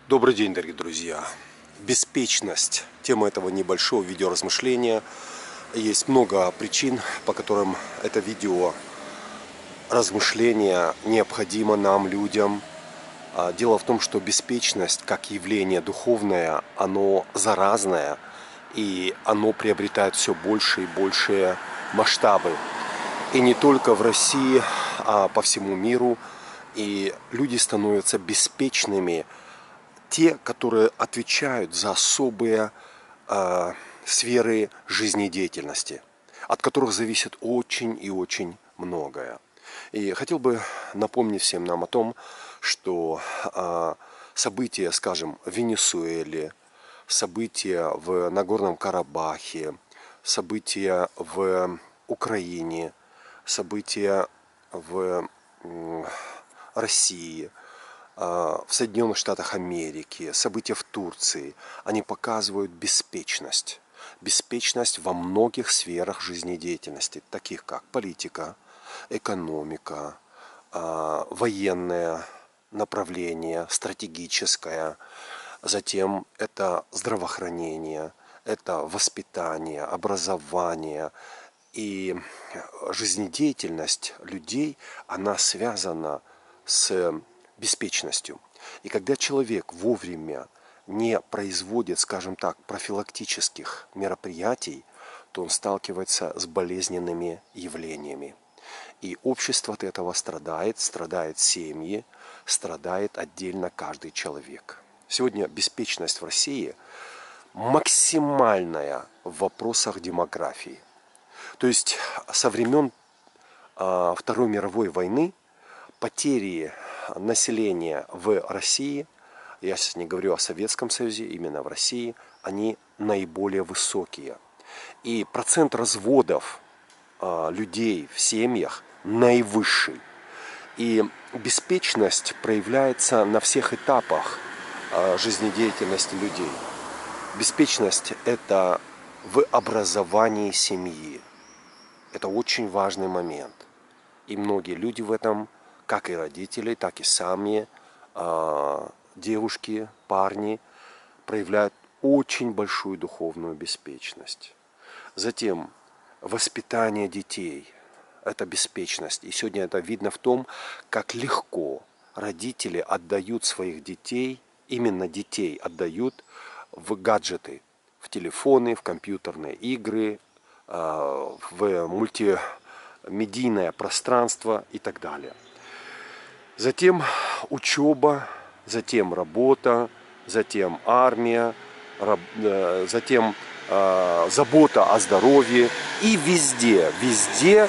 Добрый день, дорогие друзья! Беспечность. Тема этого небольшого видеоразмышления. Есть много причин, по которым это видео размышление необходимо нам, людям. Дело в том, что беспечность, как явление духовное, оно заразное, и оно приобретает все больше и большие масштабы. И не только в России, а по всему миру. И люди становятся беспечными, те, которые отвечают за особые сферы жизнедеятельности, от которых зависит очень и очень многое. И хотел бы напомнить всем нам о том, что события, скажем, в Венесуэле, события в Нагорном Карабахе, события в Украине, события в России, в Соединенных Штатах Америки, события в Турции, они показывают беспечность. Беспечность во многих сферах жизнедеятельности, таких как политика, экономика, военное направление, стратегическое. Затем это здравоохранение, это воспитание, образование. И жизнедеятельность людей, она связана с беспечностью. И когда человек вовремя не производит, скажем так, профилактических мероприятий, то он сталкивается с болезненными явлениями. И общество от этого страдает семьи, страдает отдельно каждый человек. Сегодня беспечность в России максимальная в вопросах демографии. То есть со времен Второй мировой войны потери населения в России, я сейчас не говорю о Советском Союзе, именно в России, они наиболее высокие. И процент разводов людей в семьях наивысший. И беспечность проявляется на всех этапах жизнедеятельности людей. Беспечность – это в образовании семьи. Это очень важный момент. И многие люди в этом, как и родители, так и сами девушки, парни, проявляют очень большую духовную беспечность. Затем воспитание детей – это беспечность. И сегодня это видно в том, как легко родители отдают своих детей, именно детей отдают в гаджеты, в телефоны, в компьютерные игры, в мультимедийное пространство и так далее. Затем учеба, затем работа, затем армия, затем забота о здоровье. И везде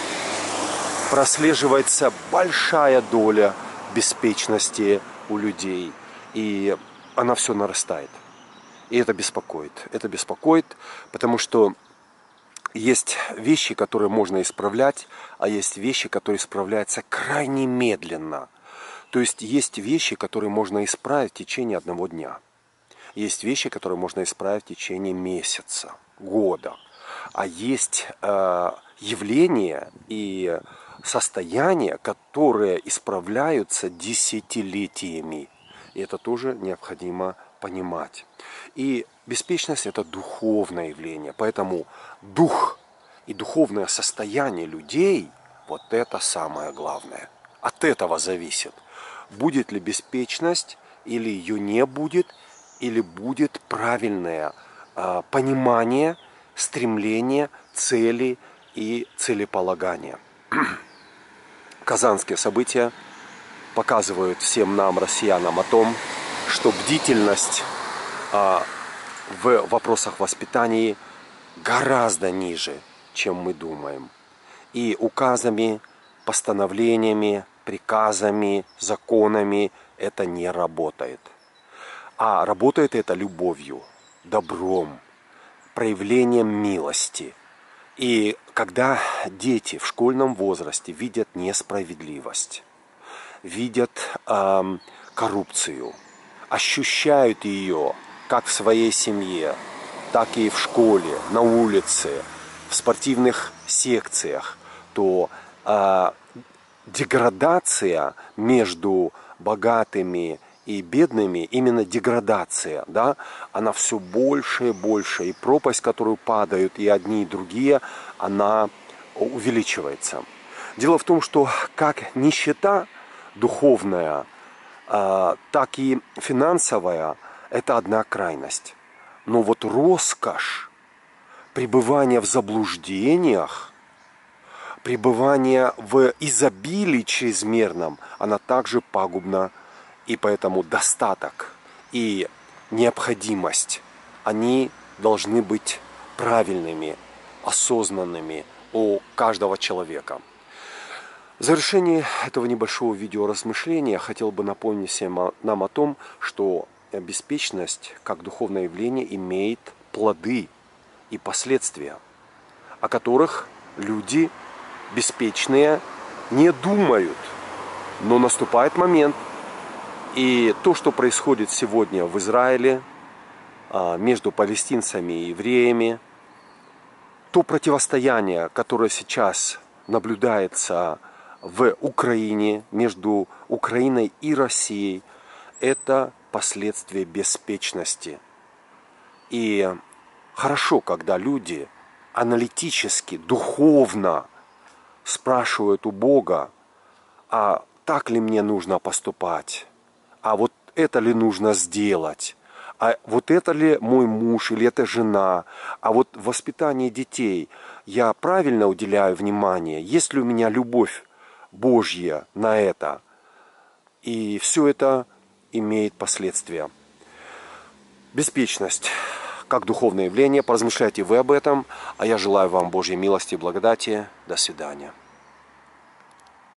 прослеживается большая доля беспечности у людей. И она все нарастает. И это беспокоит. Это беспокоит, потому что есть вещи, которые можно исправлять, а есть вещи, которые исправляются крайне медленно. То есть есть вещи, которые можно исправить в течение одного дня. Есть вещи, которые можно исправить в течение месяца, года. А есть явления и состояния, которые исправляются десятилетиями. И это тоже необходимо понимать. И беспечность – это духовное явление. Поэтому дух и духовное состояние людей – вот это самое главное. От этого зависит, будет ли беспечность, или ее не будет, или будет правильное понимание, стремление, цели и целеполагания. Казанские события показывают всем нам, россиянам, о том, что бдительность в вопросах воспитания гораздо ниже, чем мы думаем. И указами, постановлениями, приказами, законами это не работает. А работает это любовью, добром, проявлением милости. И когда дети в школьном возрасте видят несправедливость, видят коррупцию, ощущают ее как в своей семье, так и в школе, на улице, в спортивных секциях, то деградация между богатыми и бедными, именно деградация, да, она все больше и больше, и пропасть, в которую падают и одни, и другие, она увеличивается. Дело в том, что как нищета духовная, так и финансовая – это одна крайность. Но вот роскошь, пребывание в заблуждениях, пребывание в изобилии чрезмерном, она также пагубна. И поэтому достаток и необходимость, они должны быть правильными, осознанными у каждого человека. В завершении этого небольшого видеоразмышления хотел бы напомнить нам о том, что беспечность как духовное явление имеет плоды и последствия, о которых люди беспечные не думают. Но наступает момент, и то, что происходит сегодня в Израиле между палестинцами и евреями, то противостояние, которое сейчас наблюдается в Украине, между Украиной и Россией, это последствия беспечности. И хорошо, когда люди аналитически, духовно спрашивают у Бога, а так ли мне нужно поступать? А вот это ли нужно сделать? А вот это ли мой муж или это жена? А вот в воспитании детей я правильно уделяю внимание? Есть ли у меня любовь Божья на это? И все это имеет последствия. Беспечность как духовное явление. Поразмышляйте вы об этом. А я желаю вам Божьей милости и благодати. До свидания.